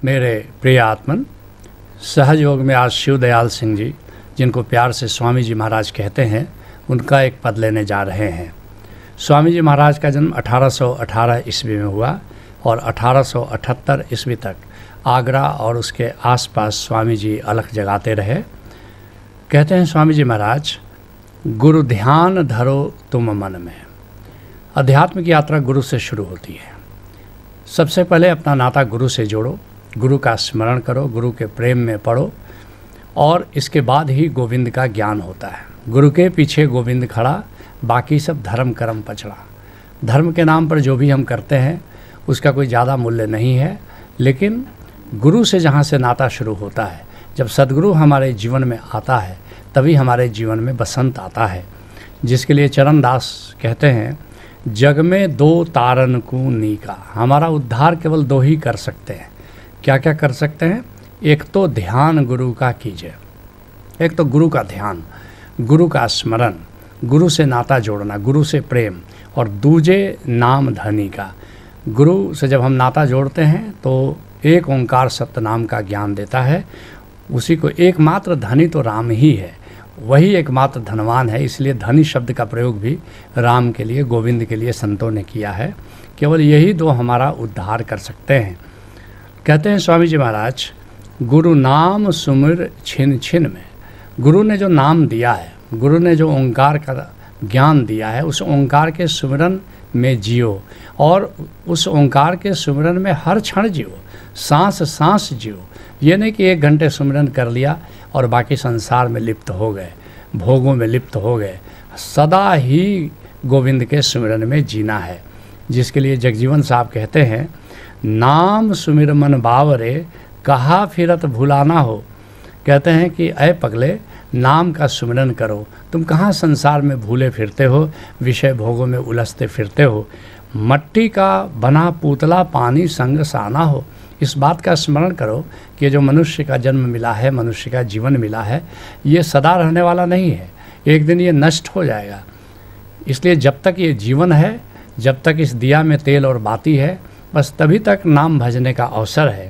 मेरे प्रिय आत्मन, सहयोग में आज शिव दयाल सिंह जी, जिनको प्यार से स्वामी जी महाराज कहते हैं, उनका एक पद लेने जा रहे हैं। स्वामी जी महाराज का जन्म 1818 ईस्वी में हुआ और 1878 ईस्वी तक आगरा और उसके आसपास स्वामी जी अलख जगाते रहे। कहते हैं स्वामी जी महाराज, गुरु ध्यान धरो तुम मन में। अध्यात्म की यात्रा गुरु से शुरू होती है। सबसे पहले अपना नाता गुरु से जोड़ो, गुरु का स्मरण करो, गुरु के प्रेम में पढ़ो और इसके बाद ही गोविंद का ज्ञान होता है। गुरु के पीछे गोविंद खड़ा, बाकी सब धर्म कर्म पछड़ा। धर्म के नाम पर जो भी हम करते हैं उसका कोई ज़्यादा मूल्य नहीं है, लेकिन गुरु से जहाँ से नाता शुरू होता है, जब सद्गुरु हमारे जीवन में आता है तभी हमारे जीवन में बसंत आता है। जिसके लिए चरणदास कहते हैं, जग में दो तारन को नीका। हमारा उद्धार केवल दो ही कर सकते हैं। क्या क्या कर सकते हैं? एक तो ध्यान गुरु का कीजिए, एक तो गुरु का ध्यान, गुरु का स्मरण, गुरु से नाता जोड़ना, गुरु से प्रेम, और दूजे नाम धनी का। गुरु से जब हम नाता जोड़ते हैं तो एक ओंकार सत्य नाम का ज्ञान देता है। उसी को एकमात्र धनी तो राम ही है, वही एकमात्र धनवान है। इसलिए धनी शब्द का प्रयोग भी राम के लिए, गोविंद के लिए संतों ने किया है। केवल यही दो हमारा उद्धार कर सकते हैं। कहते हैं स्वामी जी महाराज, गुरु नाम सुमिर छिन छिन में। गुरु ने जो नाम दिया है, गुरु ने जो ओंकार का ज्ञान दिया है, उस ओंकार के सुमिरन में जियो और उस ओंकार के सुमिरन में हर क्षण जियो, सांस सांस जियो। ये नहीं कि 1 घंटे सुमिरन कर लिया और बाकी संसार में लिप्त हो गए, भोगों में लिप्त हो गए। सदा ही गोविंद के सुमिरन में जीना है। जिसके लिए जगजीवन साहब कहते हैं, नाम सुमिर मन बावरे, कहा फिरत भुलाना हो। कहते हैं कि अय पगले, नाम का सुमिरन करो, तुम कहाँ संसार में भूले फिरते हो, विषय भोगों में उलझते फिरते हो। मट्टी का बना पुतला पानी संग साना हो। इस बात का स्मरण करो कि जो मनुष्य का जन्म मिला है, मनुष्य का जीवन मिला है, ये सदा रहने वाला नहीं है। एक दिन ये नष्ट हो जाएगा। इसलिए जब तक ये जीवन है, जब तक इस दिया में तेल और बाती है, बस तभी तक नाम भजने का अवसर है।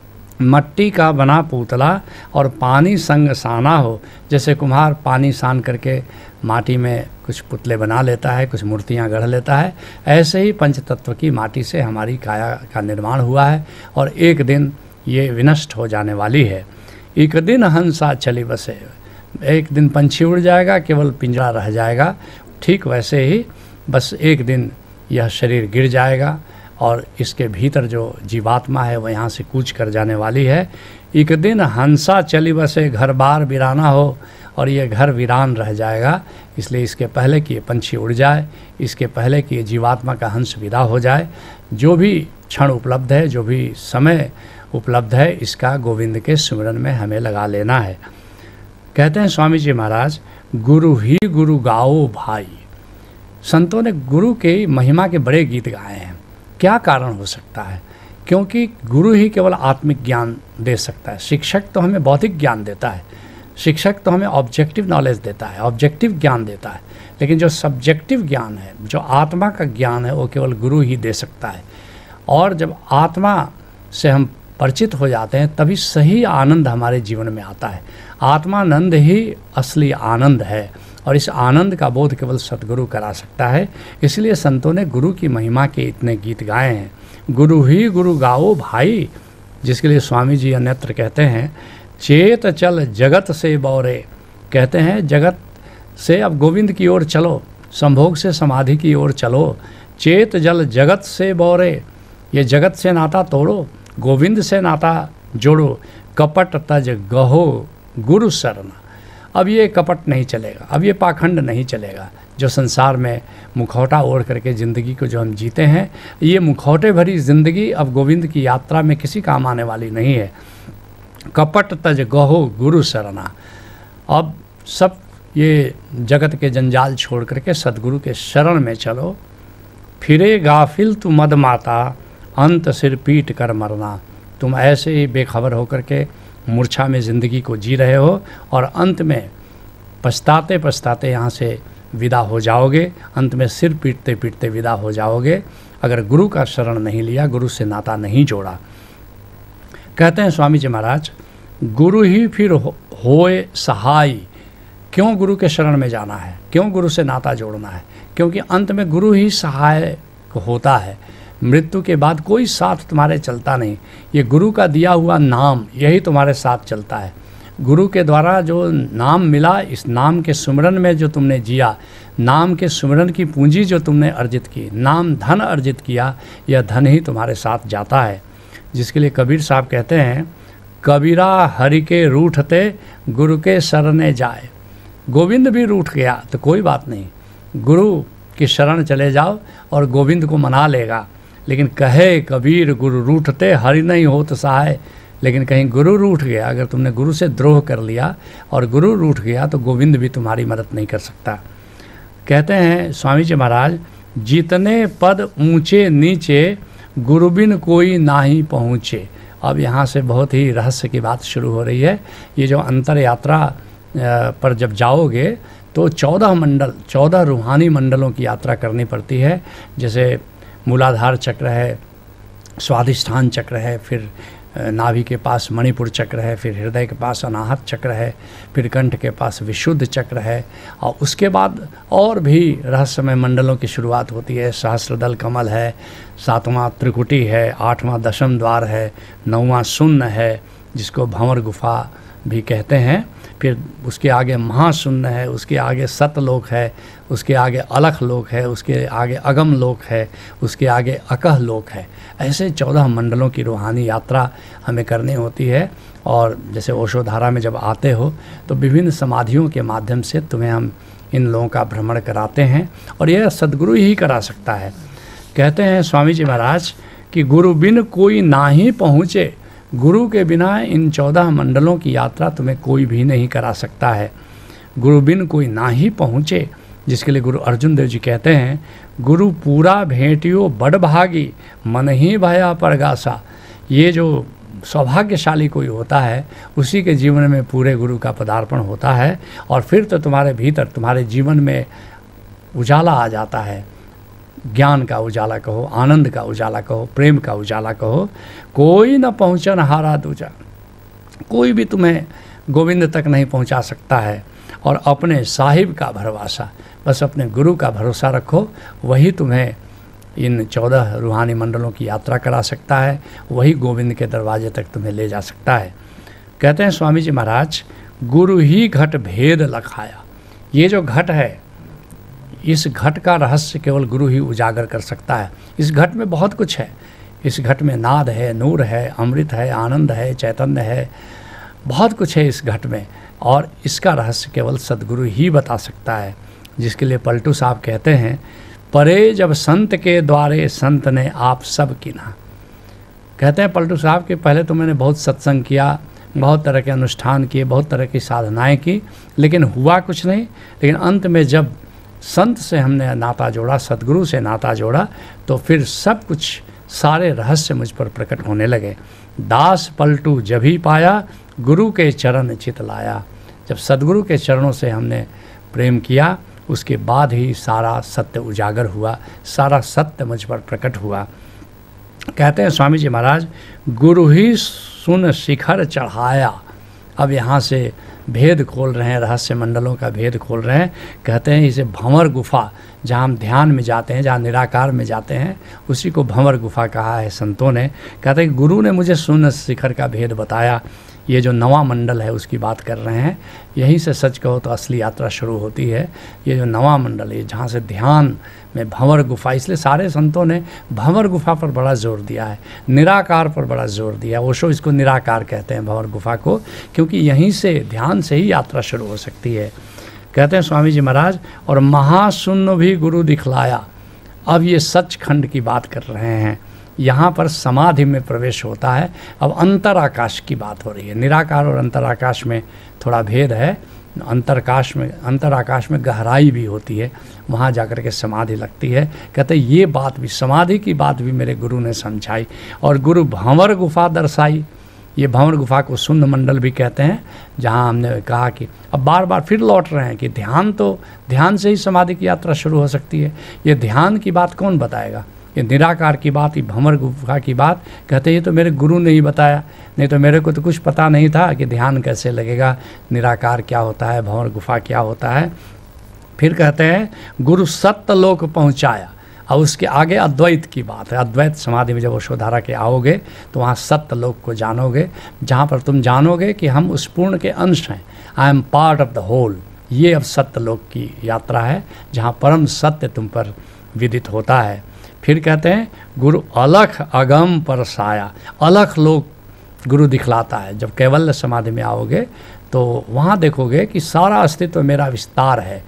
मट्टी का बना पुतला और पानी संग साना हो। जैसे कुम्हार पानी सान करके माटी में कुछ पुतले बना लेता है, कुछ मूर्तियां गढ़ लेता है, ऐसे ही पंचतत्व की माटी से हमारी काया का निर्माण हुआ है और एक दिन ये विनष्ट हो जाने वाली है। एक दिन हंसा चली बसे, एक दिन पंछी उड़ जाएगा, केवल पिंजरा रह जाएगा। ठीक वैसे ही बस एक दिन यह शरीर गिर जाएगा और इसके भीतर जो जीवात्मा है वह यहाँ से कूच कर जाने वाली है। एक दिन हंसा चली बसे, घर बार वीराना हो, और ये घर वीरान रह जाएगा। इसलिए इसके पहले कि ये पंछी उड़ जाए, इसके पहले कि ये जीवात्मा का हंस विदा हो जाए, जो भी क्षण उपलब्ध है, जो भी समय उपलब्ध है, इसका गोविंद के सुमिरन में हमें लगा लेना है। कहते हैं स्वामी जी महाराज, गुरु ही गुरु गाओ भाई। संतों ने गुरु के महिमा के बड़े गीत गाए हैं। क्या कारण हो सकता है? क्योंकि गुरु ही केवल आत्मिक ज्ञान दे सकता है। शिक्षक तो हमें भौतिक ज्ञान देता है, शिक्षक तो हमें ऑब्जेक्टिव नॉलेज देता है, ऑब्जेक्टिव ज्ञान देता है, लेकिन जो सब्जेक्टिव ज्ञान है, जो आत्मा का ज्ञान है, वो केवल गुरु ही दे सकता है। और जब आत्मा से हम परिचित हो जाते हैं तभी सही आनंद हमारे जीवन में आता है। आत्मानंद ही असली आनंद है और इस आनंद का बोध केवल सद्गुरु करा सकता है। इसलिए संतों ने गुरु की महिमा के इतने गीत गाए हैं। गुरु ही गुरु गाओ भाई। जिसके लिए स्वामी जी अन्यत्र कहते हैं, चेत चल जगत से बौरे। कहते हैं जगत से अब गोविंद की ओर चलो, संभोग से समाधि की ओर चलो। चेत जल जगत से बौरे, ये जगत से नाता तोड़ो, गोविंद से नाता जोड़ो। कपट तज गहो गुरु शरण। अब ये कपट नहीं चलेगा, अब ये पाखंड नहीं चलेगा। जो संसार में मुखौटा ओढ़ करके ज़िंदगी को जो हम जीते हैं, ये मुखौटे भरी ज़िंदगी अब गोविंद की यात्रा में किसी काम आने वाली नहीं है। कपट तज गहो गुरु शरणा। अब सब ये जगत के जंजाल छोड़ करके सद्गुरु के शरण में चलो। फिरे गाफिल तू मद माता, अंत सिर पीट कर मरना। तुम ऐसे ही बेखबर होकर के मूर्छा में ज़िंदगी को जी रहे हो और अंत में पछताते पछताते यहाँ से विदा हो जाओगे। अंत में सिर पीटते पीटते विदा हो जाओगे अगर गुरु का शरण नहीं लिया, गुरु से नाता नहीं जोड़ा। कहते हैं स्वामी जी महाराज, गुरु ही फिर होए सहाय। क्यों गुरु के शरण में जाना है, क्यों गुरु से नाता जोड़ना है? क्योंकि अंत में गुरु ही सहाय होता है। मृत्यु के बाद कोई साथ तुम्हारे चलता नहीं, ये गुरु का दिया हुआ नाम यही तुम्हारे साथ चलता है। गुरु के द्वारा जो नाम मिला, इस नाम के सुमिरन में जो तुमने जिया, नाम के सुमिरन की पूंजी जो तुमने अर्जित की, नाम धन अर्जित किया, यह धन ही तुम्हारे साथ जाता है। जिसके लिए कबीर साहब कहते हैं, कबीरा हरि के रूठते गुरु के शरणे जाए। गोविंद भी रूठ गया तो कोई बात नहीं, गुरु की शरण चले जाओ और गोविंद को मना लेगा। लेकिन कहे कबीर गुरु रूठते हरि नहीं होत सहाय। लेकिन कहीं गुरु रूठ गया, अगर तुमने गुरु से द्रोह कर लिया और गुरु रूठ गया तो गोविंद भी तुम्हारी मदद नहीं कर सकता। कहते हैं स्वामी जी महाराज, जितने पद ऊंचे नीचे गुरु बिन कोई नाही पहुँचे। अब यहाँ से बहुत ही रहस्य की बात शुरू हो रही है। ये जो अंतर यात्रा पर जब जाओगे तो 14 मंडल, 14 रूहानी मंडलों की यात्रा करनी पड़ती है। जैसे मूलाधार चक्र है, स्वाधिष्ठान चक्र है, फिर नाभि के पास मणिपुर चक्र है, फिर हृदय के पास अनाहत चक्र है, फिर कंठ के पास विशुद्ध चक्र है, और उसके बाद और भी रहस्यमय मंडलों की शुरुआत होती है। सहस्रदल कमल है, 7वां त्रिकुटी है, 8वां दशम द्वार है, 9वां शून्य है जिसको भंवर गुफा भी कहते हैं। फिर उसके आगे महाशून्य है, उसके आगे सतलोक है, उसके आगे अलख लोक है, उसके आगे अगम लोक है, उसके आगे अकह लोक है। ऐसे 14 मंडलों की रूहानी यात्रा हमें करनी होती है। और जैसे ओशोधारा में जब आते हो तो विभिन्न समाधियों के माध्यम से तुम्हें हम इन लोगों का भ्रमण कराते हैं, और यह सद्गुरु ही करा सकता है। कहते हैं स्वामी जी महाराज कि गुरु बिन कोई ना ही पहुँचे। गुरु के बिना इन 14 मंडलों की यात्रा तुम्हें कोई भी नहीं करा सकता है। गुरु बिन कोई ना ही पहुँचे, जिसके लिए गुरु अर्जुन देव जी कहते हैं, गुरु पूरा भेंटियो बड़ भागी, मन ही भया परगासा। ये जो सौभाग्यशाली कोई होता है उसी के जीवन में पूरे गुरु का पदार्पण होता है, और फिर तो तुम्हारे भीतर, तुम्हारे जीवन में उजाला आ जाता है। ज्ञान का उजाला कहो, आनंद का उजाला कहो, प्रेम का उजाला कहो। कोई न पहुँचन हारा दूजा। कोई भी तुम्हें गोविंद तक नहीं पहुँचा सकता है। और अपने साहिब का भरवासा, बस अपने गुरु का भरोसा रखो, वही तुम्हें इन 14 रूहानी मंडलों की यात्रा करा सकता है, वही गोविंद के दरवाजे तक तुम्हें ले जा सकता है। कहते हैं स्वामी जी महाराज, गुरु ही घट भेद लखाया। ये जो घट है, इस घट का रहस्य केवल गुरु ही उजागर कर सकता है। इस घट में बहुत कुछ है। इस घट में नाद है, नूर है, अमृत है, आनंद है, चैतन्य है, बहुत कुछ है इस घट में, और इसका रहस्य केवल सद्गुरु ही बता सकता है। जिसके लिए पलटू साहब कहते हैं, परे जब संत के द्वारे संत ने आप सब किना। कहते हैं पलटू साहब कि पहले तो मैंने बहुत सत्संग किया, बहुत तरह के अनुष्ठान किए, बहुत तरह की साधनाएं की, लेकिन हुआ कुछ नहीं। लेकिन अंत में जब संत से हमने नाता जोड़ा, सद्गुरु से नाता जोड़ा, तो फिर सब कुछ, सारे रहस्य मुझ पर प्रकट होने लगे। दास पलटू जब ही पाया, गुरु के चरण चित लाया। जब सद्गुरु के चरणों से हमने प्रेम किया, उसके बाद ही सारा सत्य उजागर हुआ, सारा सत्य मुझ पर प्रकट हुआ। कहते हैं स्वामी जी महाराज, गुरु ही सुन शिखर चढ़ाया। अब यहाँ से भेद खोल रहे हैं, रहस्य मंडलों का भेद खोल रहे हैं। कहते हैं इसे भंवर गुफा, जहाँ हम ध्यान में जाते हैं, जहाँ निराकार में जाते हैं, उसी को भंवर गुफा कहा है संतों ने। कहते हैं गुरु ने मुझे शून्य शिखर का भेद बताया। ये जो 9वां मंडल है उसकी बात कर रहे हैं। यहीं से सच कहो तो असली यात्रा शुरू होती है। ये जो 9वां मंडल है, जहाँ से ध्यान में भंवर गुफा, इसलिए सारे संतों ने भंवर गुफा पर बड़ा जोर दिया है, निराकार पर बड़ा जोर दिया। ओशो इसको निराकार कहते हैं भंवर गुफा को, क्योंकि यहीं से, ध्यान से ही यात्रा शुरू हो सकती है। कहते हैं स्वामी जी महाराज, और महाशून्य भी गुरु दिखलाया। अब ये सचखंड की बात कर रहे हैं। यहाँ पर समाधि में प्रवेश होता है। अब अंतराकाश की बात हो रही है। निराकार और अंतराकाश में थोड़ा भेद है। अंतराकाश में गहराई भी होती है, वहाँ जाकर के समाधि लगती है। कहते ये बात भी, समाधि की बात भी मेरे गुरु ने समझाई, और गुरु भंवर गुफा दर्शाई। ये भंवर गुफा को शून्य मंडल भी कहते हैं, जहाँ हमने कहा कि अब बार बार फिर लौट रहे हैं कि ध्यान, तो ध्यान से ही समाधि की यात्रा शुरू हो सकती है। ये ध्यान की बात कौन बताएगा? ये निराकार की बात, ये भंवर गुफा की बात, कहते ये तो मेरे गुरु ने ही बताया, नहीं तो मेरे को तो कुछ पता नहीं था कि ध्यान कैसे लगेगा, निराकार क्या होता है, भंवर गुफा क्या होता है। फिर कहते हैं गुरु सत्य लोक पहुँचाया, और उसके आगे अद्वैत की बात है। अद्वैत समाधि में जब यशोधरा के आओगे तो वहाँ सत्य लोक को जानोगे, जहाँ पर तुम जानोगे कि हम उस पूर्ण के अंश हैं, I am part of the whole. ये अब सत्य लोक की यात्रा है, जहाँ परम सत्य तुम पर विदित होता है। फिर कहते हैं गुरु अलख अगम पर साया, अलख लोक गुरु दिखलाता है। जब कैवल्य समाधि में आओगे तो वहाँ देखोगे कि सारा अस्तित्व मेरा विस्तार है।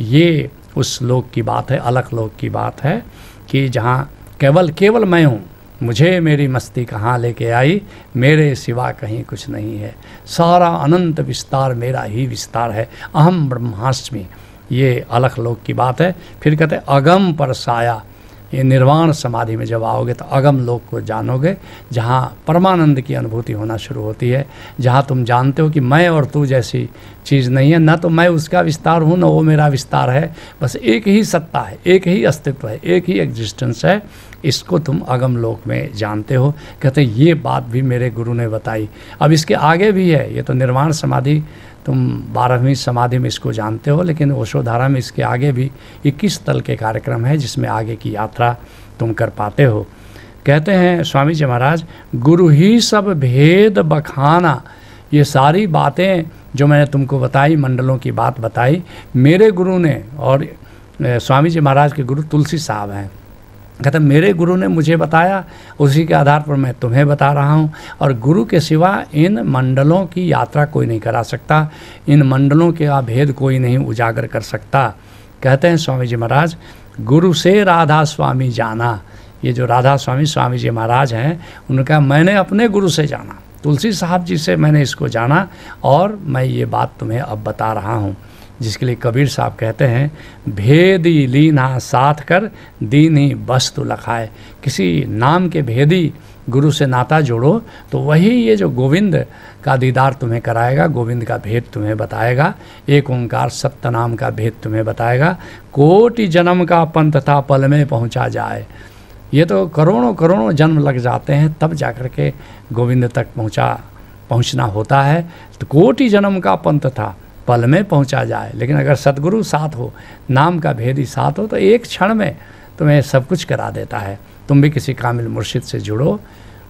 ये उस लोक की बात है, अलख लोक की बात है कि जहाँ केवल मैं हूँ, मुझे मेरी मस्ती कहाँ लेके आई, मेरे सिवा कहीं कुछ नहीं है, सारा अनंत विस्तार मेरा ही विस्तार है, अहम ब्रह्मास्मि। ये अलख लोक की बात है। फिर कहते हैं अगम पर साया, ये निर्वाण समाधि में जब आओगे तो अगम लोक को जानोगे, जहाँ परमानंद की अनुभूति होना शुरू होती है, जहाँ तुम जानते हो कि मैं और तू जैसी चीज़ नहीं है, ना तो मैं उसका विस्तार हूँ, ना वो मेरा विस्तार है, बस एक ही सत्ता है, एक ही अस्तित्व है, एक ही एग्जिस्टेंस है। इसको तुम अगम लोक में जानते हो। कहते ये बात भी मेरे गुरु ने बताई। अब इसके आगे भी है, ये तो निर्वाण समाधि तुम 12वीं समाधि में इसको जानते हो, लेकिन यशोधरा में इसके आगे भी 21 तल के कार्यक्रम है, जिसमें आगे की यात्रा तुम कर पाते हो। कहते हैं स्वामी जी महाराज, गुरु ही सब भेद बखाना, ये सारी बातें जो मैंने तुमको बताई, मंडलों की बात बताई, मेरे गुरु ने, और स्वामी जी महाराज के गुरु तुलसी साहब हैं, कहते मेरे गुरु ने मुझे बताया, उसी के आधार पर मैं तुम्हें बता रहा हूँ। और गुरु के सिवा इन मंडलों की यात्रा कोई नहीं करा सकता, इन मंडलों के भेद कोई नहीं उजागर कर सकता। कहते हैं स्वामी जी महाराज, गुरु से राधा स्वामी जाना। ये जो राधा स्वामी जी महाराज हैं, उनका मैंने अपने गुरु से जाना, तुलसी साहब जी से मैंने इसको जाना, और मैं ये बात तुम्हें अब बता रहा हूँ। जिसके लिए कबीर साहब कहते हैं, भेदी लीना साथ कर दीनी वस्तु लखाए। किसी नाम के भेदी गुरु से नाता जोड़ो तो वही ये जो गोविंद का दीदार तुम्हें कराएगा, गोविंद का भेद तुम्हें बताएगा, एक ओंकार सत्य नाम का भेद तुम्हें बताएगा। कोटि जन्म का पंथ था पल में पहुँचा जाए। ये तो करोड़ों जन्म लग जाते हैं तब जाकर के गोविंद तक पहुँचना होता है। तो कोटि जन्म का पंथ था, पल में पहुंचा जाए। लेकिन अगर सतगुरु साथ हो, नाम का भेदी साथ हो, तो एक क्षण में तुम्हें सब कुछ करा देता है। तुम भी किसी कामिल मुर्शिद से जुड़ो,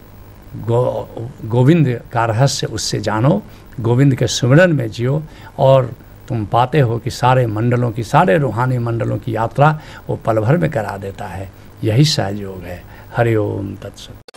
गोविंद का रहस्य उससे जानो, गोविंद के सुमिरन में जियो, और तुम पाते हो कि सारे मंडलों की, सारे रूहानी मंडलों की यात्रा वो पल भर में करा देता है। यही सहज योग है। हरि ओम तत्सत।